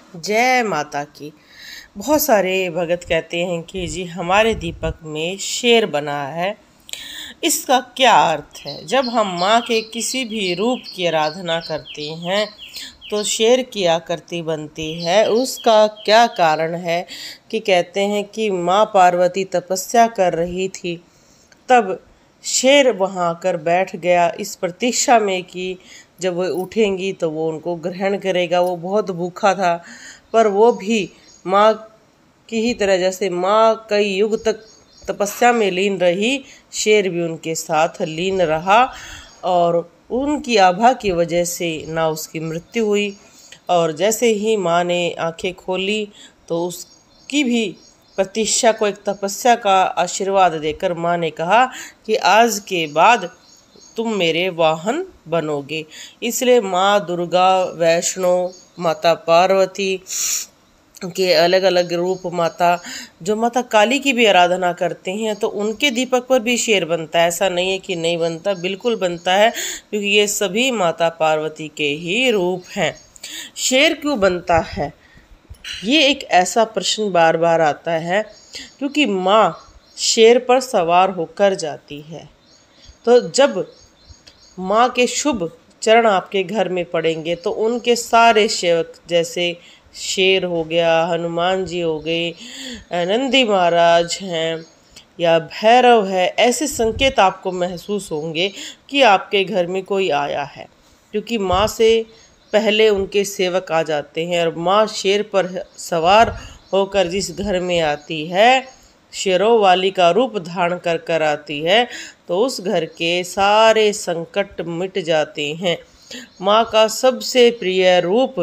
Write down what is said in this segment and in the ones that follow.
जय माता की। बहुत सारे भगत कहते हैं कि जी हमारे दीपक में शेर बना है। इसका क्या अर्थ है? जब हम माँ के किसी भी रूप की आराधना करते हैं तो शेर की आकृति बनती है। उसका क्या कारण है कि कहते हैं कि माँ पार्वती तपस्या कर रही थी, तब शेर वहाँ आकर बैठ गया इस प्रतीक्षा में कि जब वो उठेंगी तो वो उनको ग्रहण करेगा। वो बहुत भूखा था, पर वो भी माँ की ही तरह, जैसे माँ कई युग तक तपस्या में लीन रही, शेर भी उनके साथ लीन रहा और उनकी आभा की वजह से ना उसकी मृत्यु हुई। और जैसे ही माँ ने आंखें खोली तो उसकी भी प्रतीक्षा को एक तपस्या का आशीर्वाद देकर माँ ने कहा कि आज के बाद तुम मेरे वाहन बनोगे। इसलिए माँ दुर्गा, वैष्णो, माता पार्वती के अलग अलग रूप, माता जो माता काली की भी आराधना करते हैं तो उनके दीपक पर भी शेर बनता है। ऐसा नहीं है कि नहीं बनता, बिल्कुल बनता है, क्योंकि ये सभी माता पार्वती के ही रूप हैं। शेर क्यों बनता है, ये एक ऐसा प्रश्न बार बार आता है, क्योंकि माँ शेर पर सवार होकर जाती है। तो जब माँ के शुभ चरण आपके घर में पड़ेंगे तो उनके सारे सेवक, जैसे शेर हो गया, हनुमान जी हो गए, नंदी महाराज हैं या भैरव है, ऐसे संकेत आपको महसूस होंगे कि आपके घर में कोई आया है, क्योंकि माँ से पहले उनके सेवक आ जाते हैं। और माँ शेर पर सवार होकर जिस घर में आती है, शेरों वाली का रूप धारण कर कर आती है, तो उस घर के सारे संकट मिट जाते हैं। माँ का सबसे प्रिय रूप,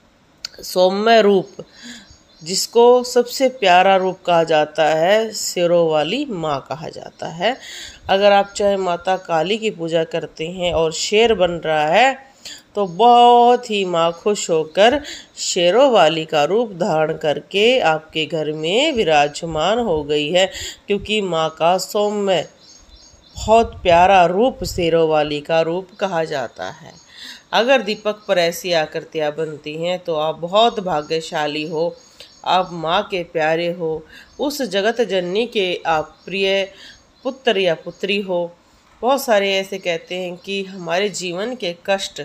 सौम्य रूप, जिसको सबसे प्यारा रूप कहा जाता है, शेरों वाली माँ कहा जाता है। अगर आप चाहे माता काली की पूजा करते हैं और शेर बन रहा है तो बहुत ही माँ खुश होकर शेरों वाली का रूप धारण करके आपके घर में विराजमान हो गई है, क्योंकि माँ का सौम्य बहुत प्यारा रूप शेरों वाली का रूप कहा जाता है। अगर दीपक पर ऐसी आकृतियाँ बनती हैं तो आप बहुत भाग्यशाली हो, आप माँ के प्यारे हो, उस जगत जननी के आप प्रिय पुत्र या पुत्री हो। बहुत सारे ऐसे कहते हैं कि हमारे जीवन के कष्ट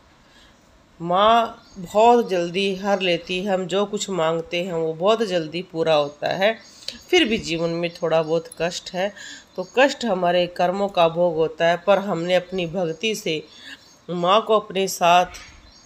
माँ बहुत जल्दी हर लेती है, हम जो कुछ मांगते हैं वो बहुत जल्दी पूरा होता है। फिर भी जीवन में थोड़ा बहुत कष्ट है, तो कष्ट हमारे कर्मों का भोग होता है, पर हमने अपनी भक्ति से माँ को अपने साथ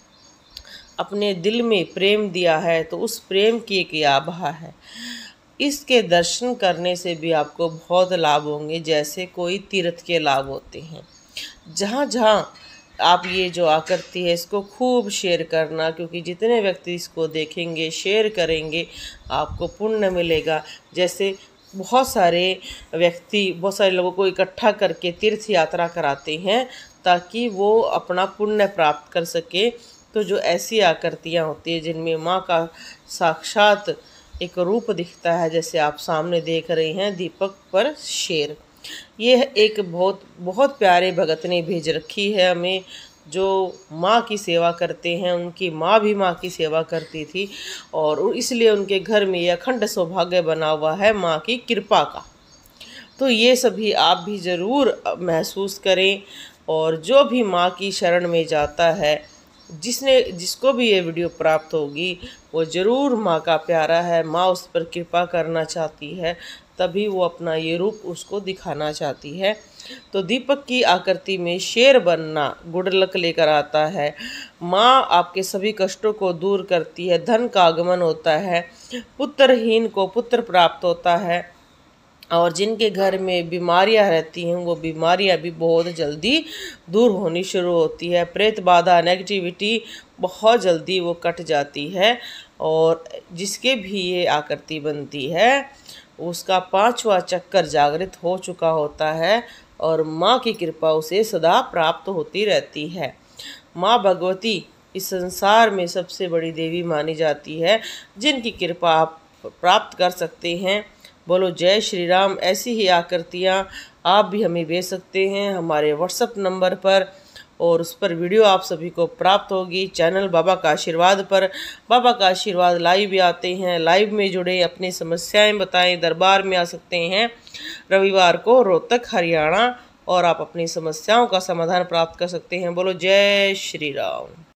अपने दिल में प्रेम दिया है, तो उस प्रेम की एक आभा है। इसके दर्शन करने से भी आपको बहुत लाभ होंगे, जैसे कोई तीर्थ के लाभ होते हैं। जहाँ जहाँ आप ये जो आकृति है इसको खूब शेयर करना, क्योंकि जितने व्यक्ति इसको देखेंगे, शेयर करेंगे, आपको पुण्य मिलेगा। जैसे बहुत सारे व्यक्ति बहुत सारे लोगों को इकट्ठा करके तीर्थ यात्रा कराते हैं ताकि वो अपना पुण्य प्राप्त कर सके। तो जो ऐसी आकृतियाँ होती हैं जिनमें माँ का साक्षात एक रूप दिखता है, जैसे आप सामने देख रहे हैं दीपक पर शेर, ये एक बहुत बहुत प्यारे भगत ने भेज रखी है हमें, जो माँ की सेवा करते हैं। उनकी माँ भी माँ की सेवा करती थी और इसलिए उनके घर में यह अखंड सौभाग्य बना हुआ है माँ की कृपा का। तो ये सभी आप भी ज़रूर महसूस करें, और जो भी माँ की शरण में जाता है, जिसको भी ये वीडियो प्राप्त होगी, वो ज़रूर माँ का प्यारा है, माँ उस पर कृपा करना चाहती है, तभी वो अपना ये रूप उसको दिखाना चाहती है। तो दीपक की आकृति में शेर बनना गुड लक लेकर आता है। माँ आपके सभी कष्टों को दूर करती है, धन का आगमन होता है, पुत्रहीन को पुत्र प्राप्त होता है, और जिनके घर में बीमारियां रहती हैं वो बीमारियां भी बहुत जल्दी दूर होनी शुरू होती है। प्रेत बाधा, नेगेटिविटी बहुत जल्दी वो कट जाती है। और जिसके भी ये आकृति बनती है उसका 5वां चक्कर जागृत हो चुका होता है और माँ की कृपा उसे सदा प्राप्त होती रहती है। माँ भगवती इस संसार में सबसे बड़ी देवी मानी जाती है, जिनकी कृपा आप प्राप्त कर सकते हैं। बोलो जय श्री राम। ऐसी ही आकृतियाँ आप भी हमें भेज सकते हैं हमारे व्हाट्सएप नंबर पर, और उस पर वीडियो आप सभी को प्राप्त होगी। चैनल बाबा का आशीर्वाद पर बाबा का आशीर्वाद लाइव भी आते हैं, लाइव में जुड़े, अपनी समस्याएं बताएं, दरबार में आ सकते हैं रविवार को रोहतक हरियाणा, और आप अपनी समस्याओं का समाधान प्राप्त कर सकते हैं। बोलो जय श्री राम।